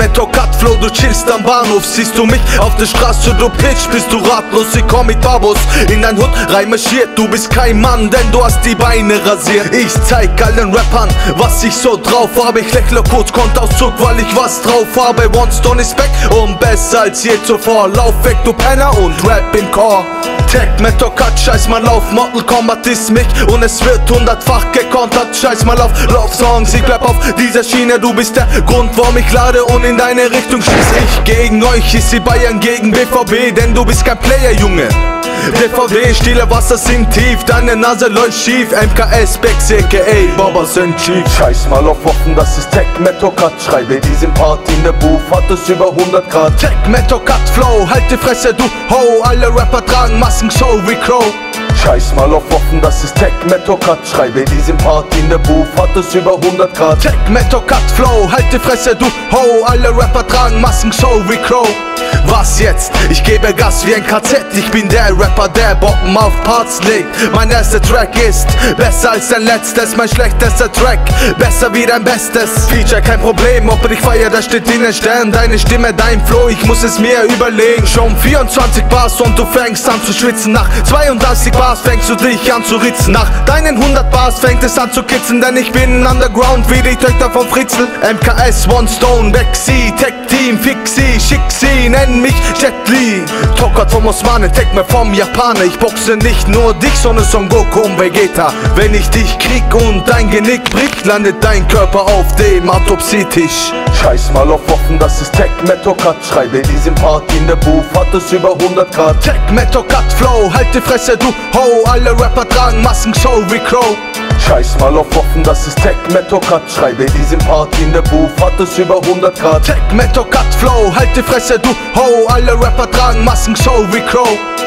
Metal Cut Flow, du chillst am Bahnhof. Siehst du mich auf der Straße, du pitch, bist du ratlos. Ich komm mit Babos in dein Hood reinmarschiert. Du bist kein Mann, denn du hast die Beine rasiert. Ich zeig allen Rappern, was ich so drauf habe. Ich lächle kurz, Kontoauszug, weil ich was drauf habe. One Stone ist back und besser als je zuvor. Lauf weg, du Penner, und Rap im Chor. Tech, Metal Cut, scheiß mal auf, Mortal Kombat ist mich und es wird 100-fach gekontert. Scheiß mal auf Love Songs, ich bleib auf dieser Schiene. Du bist der Grund, warum ich lade und in deine Richtung schieß. Ich gegen euch, ich seh Bayern gegen BVB, denn du bist kein Player, Junge. DVD, stille Wasser sind tief, deine Nase läuft schief. MKS, Becks, aka Baba sind Chief. Scheiß mal auf offen, das ist Tech, Metal Cut. Schreibe diesen Part in der Booth, hat es über 100 Grad. Tech, Metal Cut Flow, halt die Fresse, du Ho. Alle Rapper tragen Maskenshow wie Crow. Scheiß mal auf offen, das ist Tech, Metal Cut. Schreibe diesen Part in der Booth, hat es über 100 Grad. Tech, Metal Cut Flow, halt die Fresse, du Ho. Alle Rapper tragen Maskenshow wie Crow. Was jetzt? Ich gebe Gas wie ein KZ. Ich bin der Rapper, der Bomben auf Parts legt. Mein erster Track ist besser als dein letztes. Mein schlechtester Track, besser wie dein bestes. Feature kein Problem, ob ich feier, da steht in den Sternen. Deine Stimme, dein Flow, ich muss es mir überlegen. Schon 24 Bars und du fängst an zu schwitzen. Nach 32 Bars fängst du dich an zu ritzen. Nach deinen 100 Bars fängt es an zu kitzen. Denn ich bin underground wie die Töchter von Fritzl. MKS, One Stone, Bexy, Tech Team, Fixi, Schixi, nenn mich Jet Li. Tokat vom Osmane, Tech mir vom Japaner. Ich boxe nicht nur dich, sondern Son Goku und Vegeta. Wenn ich dich krieg und dein Genick bricht, landet dein Körper auf dem Autopsietisch. Scheiß mal auf offen, das ist Tech, Metal Cut. Schreibe diesen Part in der Booth, hat es über 100 Grad. Tech, Metal Cut Flow, halt die Fresse, du Ho. Alle Rapper tragen Maskenshow wie Crow. Scheiß mal auf offen, das ist Tech, Metal Cut. Schreibe diesen Part in der Booth, hat es über 100 Grad. Tech, Metal Cut Flow, halt die Fresse, du Ho. Alle Rapper tragen Maskenshow wie Crow.